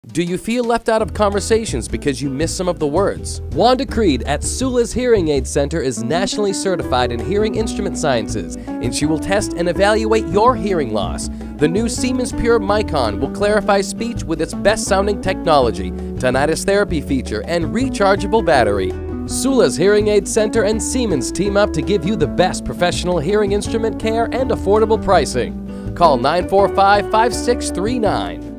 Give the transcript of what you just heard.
Do you feel left out of conversations because you miss some of the words? Wanda Creed at SOULAS Hearing Aid Center is nationally certified in hearing instrument sciences, and she will test and evaluate your hearing loss. The new Siemens Pure Micon will clarify speech with its best-sounding technology, tinnitus therapy feature, and rechargeable battery. SOULAS Hearing Aid Center and Siemens team up to give you the best professional hearing instrument care and affordable pricing. Call 945-5639.